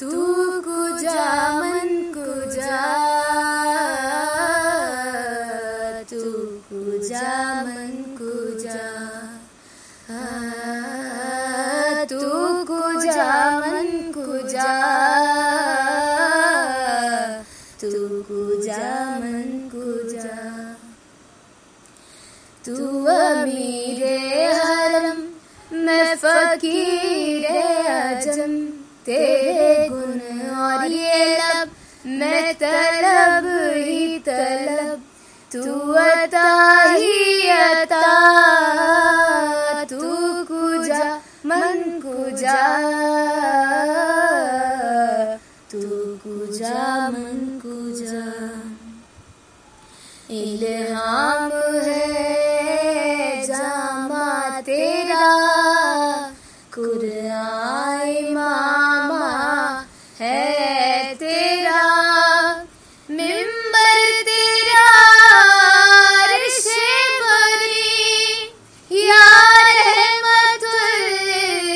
तू कुजा मन कुजा, तू कुजा मन कुजा, तू कुजा मन कुजा, तू कुजा मन कुजा। तू अमीरे हरम मैं फकीरे अजम, तेरे गुण और ये लब मैं तलब ही तलब, तू अता ही अता, तू कुजा मन कुजा, तू कुजा मन कुजा। इल्हाम है जामा तेरा, कुरान इमामा है तेरा, मिंबर तेरा अर्शे बरी, या रहमतुल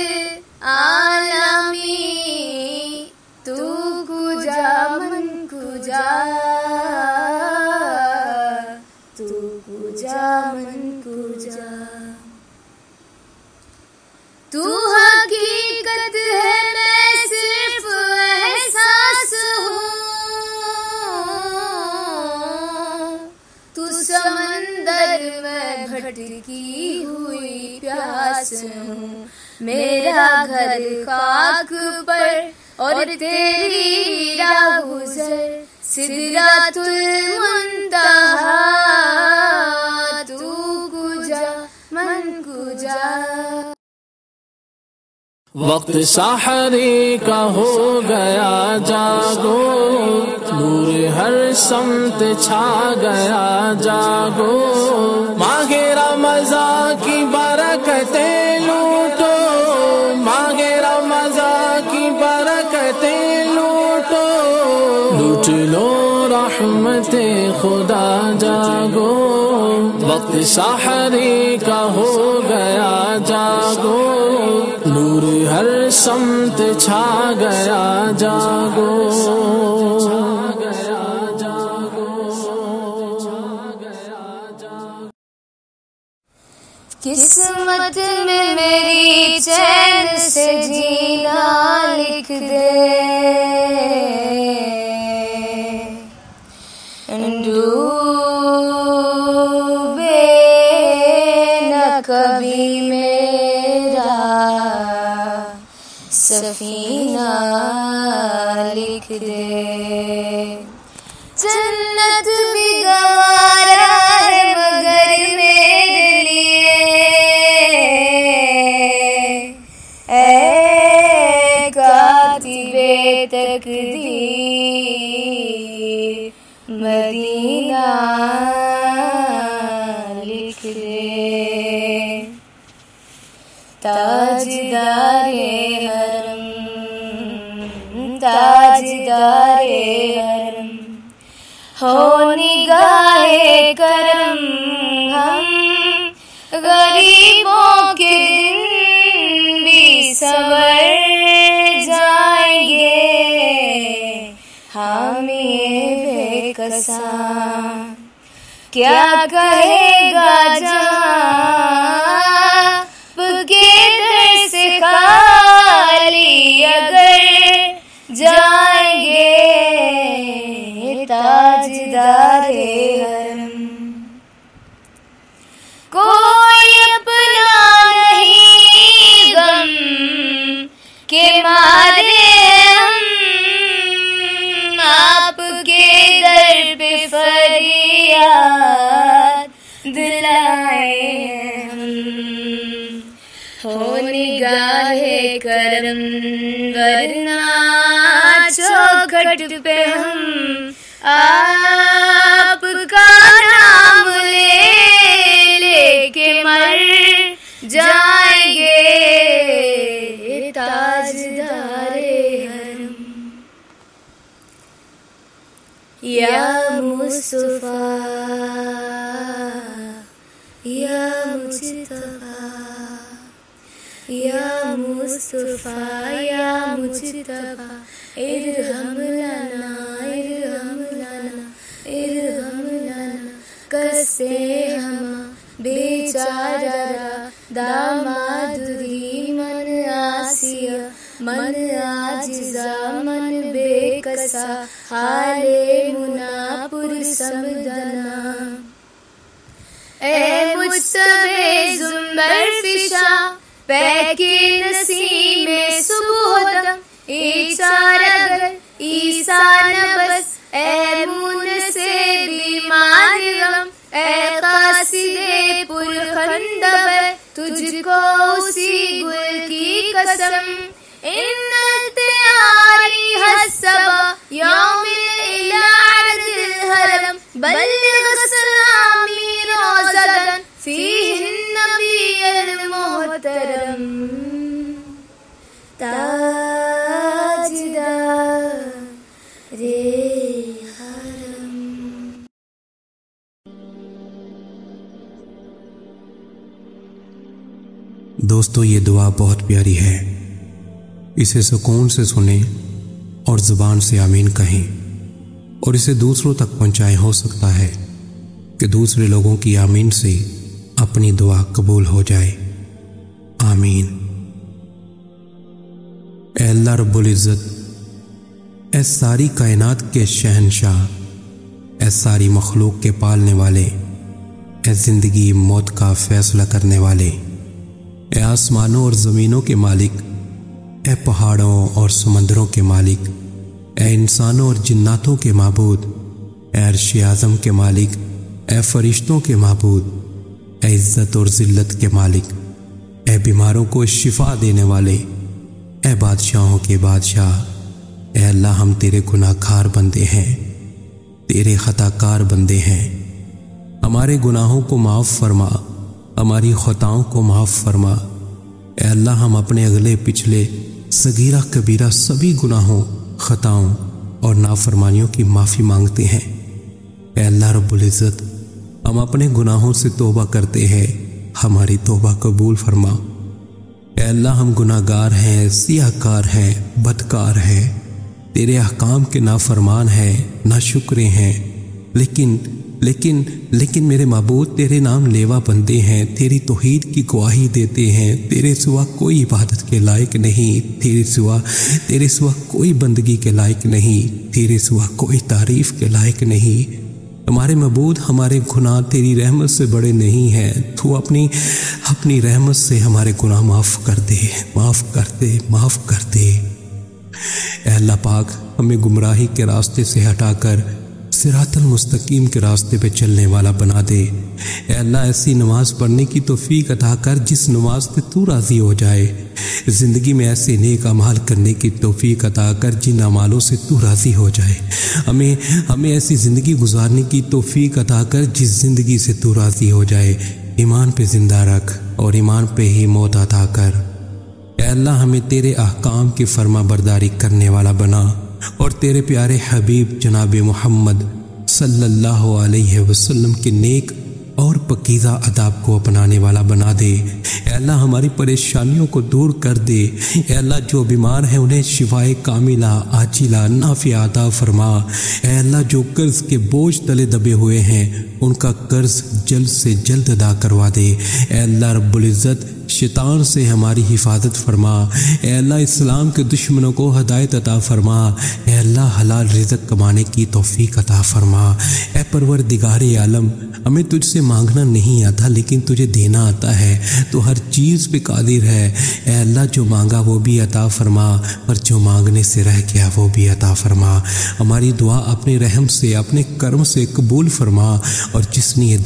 आलमीन, तू कुजा मन कुजा, तू कुजा मन कुजा। तू हकीकत है मैं सिर्फ एहसास हूँ, तू समंदर में भटकी हुई प्यास हूँ, मेरा घर खाक पर और तेरी राह गुज़र सिदरातुल मुंतहा, तू कुजा मन कुजा। वक्त साहरी का हो गया जागो, नूर हर समत छा गया जागो, मांगे रमज़ान की बरकतें लूटो, मांगे रमज़ान की बरकतें लूटो, लूट लो रहमते खुदा जागो। वक्त साहरी का हो गया जागो, नूर हर समत छा गया जागो। किस्मत में मेरी चैन से जीना लिख दे, डूबे न कभी मेरा सफीना लिख दे, जन्नत भी गवारा है मगर मेरे लिए, ऐ कातिबे तकदीर मदीना लिख दे। ताजदारे हरम, ताजदारे हरम, हो निगाहे करम, हम गरीबों के दिन भी संवर जाएंगे, हामी बेकसा क्या कहेगा जहाँ के दर से खाली अगर जाएंगे, ताजदारे हरम। कोई अपना नहीं गम के मारे हम, आपके दर पे फरियाद दिलाए हम, हो निगाहे करम वरना चौखट पे हम आपका नाम लेके मर जाएंगे, ताजदारे हरम। या मुस्तफा या मुज्तबा, या मुस्तफा या मुज्तबा इरहम लना इरहम लना इरहम लना कसे हम बेचारा दामादुरी मन आसिया मन आजिजा मन बेकसा हाले मुनापुर समदना ए मुस्तबे जुम्बर फिशा पैके नसीमे सुबोदम ईचारगर ईसा नबस ए मुन से बीमारियम ए कासिदे पुरखंडब तुझको उसी गुल की कसम इन्ना तैयारी हसबा यौमिल इलादिल हरम बल्लिग सलामी रोज़दन फीहिन नबियुल मुहतरम ताजदार रे हरम। दोस्तों, ये दुआ बहुत प्यारी है। इसे सुकून से सुने और ज़ुबान से आमीन कहें और इसे दूसरों तक पहुंचाएं। हो सकता है कि दूसरे लोगों की आमीन से अपनी दुआ कबूल हो जाए। आमीन। ऐ अल्लाह रब्बुल इज़्ज़त, ऐ सारी कायनात के शहंशाह, ऐ सारी मखलूक के पालने वाले, ऐ ज़िंदगी मौत का फैसला करने वाले, ऐ आसमानों और ज़मीनों के मालिक, ऐ पहाड़ों और समंदरों के मालिक, ऐ इंसानों और जिन्नातों के माबूद, ऐ अर्श आज़म के मालिक, ऐ फरिश्तों के माबूद, ऐ इज़्ज़त और ज़िल्लत के मालिक, ऐ बीमारों को शिफा देने वाले, ऐ बादशाहों के बादशाह, ऐ अल्लाह, हम तेरे गुनाहगार बंदे हैं, तेरे खताकार बंदे हैं। हमारे गुनाहों को माफ़ फरमा, हमारी खताओं को माफ़ फरमा। ऐ अल्लाह, हम अपने अगले पिछले सगीरा कबीरा सभी गुनाहों, खताओं और नाफरमानियों की माफ़ी मांगते हैं। ऐ अल्लाह रब्बुल इज़्ज़त, हम अपने गुनाहों से तौबा करते हैं, हमारी तौबा कबूल फरमा। ऐ अल्लाह, हम गुनाहगार हैं, सियाहकार हैं, बदकार हैं, तेरे अहकाम के नाफरमान हैं, नाशुक्रे हैं, लेकिन मेरे माबूद, तेरे नाम लेवा बंदे हैं, तेरी तौहीद की गवाही देते हैं। तेरे सिवा कोई इबादत के लायक नहीं, तेरे सिवा कोई बंदगी के लायक नहीं, तेरे सिवा कोई तारीफ के लायक नहीं। हमारे माबूद, हमारे गुनाह तेरी रहमत से बड़े नहीं हैं। तू अपनी रहमत से हमारे गुनाह माफ़ कर दे, माफ़ कर दे, माफ़ कर दे। ऐ अल्लाह पाक, हमें गुमराही के रास्ते से हटाकर सिरातल मुस्तकीम के रास्ते पे चलने वाला बना दे। ऐ अल्लाह, ऐसी नमाज पढ़ने की तौफीक अता कर जिस नमाज से तू राज़ी हो जाए। ज़िंदगी में ऐसे नेक अमाल करने की तौफीक अता कर जिन अमालों से तू राज़ी हो जाए। हमें ऐसी ज़िंदगी गुजारने की तौफीक अता कर जिस ज़िंदगी से तू राज़ी हो जाए। ईमान पे ज़िंदा रख और ईमान पे ही मौत अता कर। ऐ अल्लाह, हमें तेरे अहकाम की फर्मा बरदारी करने वाला बना और तेरे प्यारे हबीब जनाब मोहम्मद सल्लल्लाहु अलैहि वसल्लम के नेक और पकीज़ा अदाब को अपनाने वाला बना दे। ऐ अल्लाह, हमारी परेशानियों को दूर कर दे। ऐ अल्लाह, जो बीमार हैं उन्हें शिफाए कामिला आजिला नाफिया अता फरमा। ऐ अल्लाह, जो कर्ज के बोझ तले दबे हुए हैं उनका कर्ज जल्द से जल्द अदा करवा दे। ऐ अल्लाह रब्बुल इज़्ज़त, शैतान से हमारी हिफाजत फरमा। ऐ अल्लाह, इस्लाम के दुश्मनों को हदायत अता फरमा। ऐ अल्लाह, हलाल रिज़्क़ कमाने की तौफीक अता फरमा। ऐ परवरदिगारे आलम, हमें तुझसे मांगना नहीं आता लेकिन तुझे देना आता है। तो हर चीज़ पे कादिर है। ऐ अल्लाह, जो मांगा वो भी अता फरमा और जो मांगने से रह गया वो भी अता फरमा। हमारी दुआ अपने रहम से, अपने कर्म से कबूल फरमा। और जिसने ये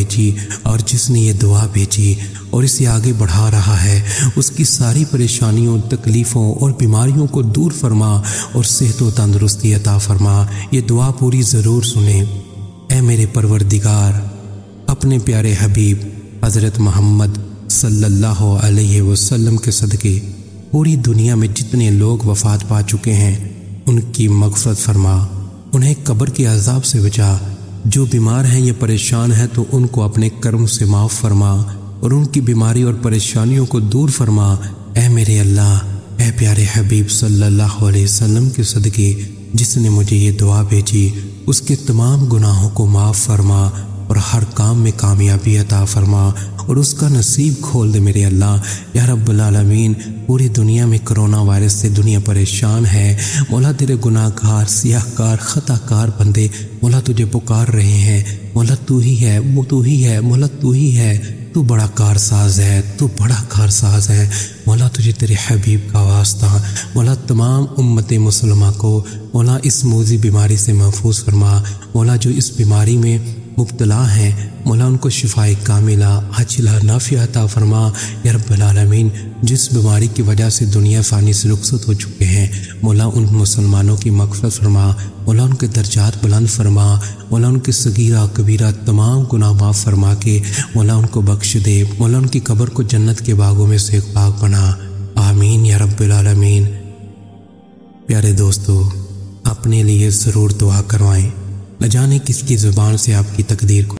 दुआ भेजी और इसे आगे बढ़ा रहा है, उसकी सारी परेशानियों, तकलीफ़ों और बीमारियों को दूर फरमा और सेहत व तंदुरुस्ती अता फरमा। ये दुआ पूरी ज़रूर सुने। ऐ मेरे परवरदिगार, अपने प्यारे हबीब हज़रत मोहम्मद सल्लल्लाहु अलैहि वसल्लम के सदक़े पूरी दुनिया में जितने लोग वफ़ात पा चुके हैं उनकी मग़फ़िरत फरमा, उन्हें कब्र के अज़ाब से बचा। जो बीमार हैं या परेशान हैं तो उनको अपने कर्म से माफ़ फरमा। और उनकी बीमारी और परेशानियों को दूर फरमा। ऐ मेरे अल्लाह, ऐ प्यारे हबीब सल्लल्लाहु अलैहि वसल्लम के सदके जिसने मुझे ये दुआ भेजी उसके तमाम गुनाहों को माफ़ फरमा और हर काम में कामयाबी अता फरमा और उसका नसीब खोल दे मेरे अल्लाह। या रब्बुल आलमीन, पूरी दुनिया में कोरोना वायरस से दुनिया परेशान है। मौला तेरे गुनाहगार, सियाहकार, खताकार बंदे मौला तुझे पुकार रहे हैं। मौला तू ही है, वो तू ही है, मौला तू ही है। तू बड़ा कारसाज है, तू बड़ा कारसाज है। मौला तुझे तेरे हबीब का वास्ता। मौला तमाम उम्मत मुसलमा को मौला इस मूजी बीमारी से महफूज फरमा। मौला जो इस बीमारी में मुब्तला हैं मौला उनको शिफाए कामिला आजिला नाफिया अता फरमा। या रब्बल आलमीन, जिस बीमारी की वजह से दुनिया फ़ानी से रुखसत हो चुके हैं मौला उन मुसलमानों की मग़फ़िरत फरमा। मौला उनके दर्जात बुलंद फरमा। मौला उनके सगीरा कबीरा तमाम गुनाह माफ़ फरमा के मौला उनको बख्श दे। मौला उनकी कब्र को जन्नत के बागों में से एक बाग बना। आमीन या रब्बल आलमीन। प्यारे दोस्तों, अपने लिए ज़रूर दुआ करवाएं। न जाने किसकी ज़ुबान से आपकी तकदीर को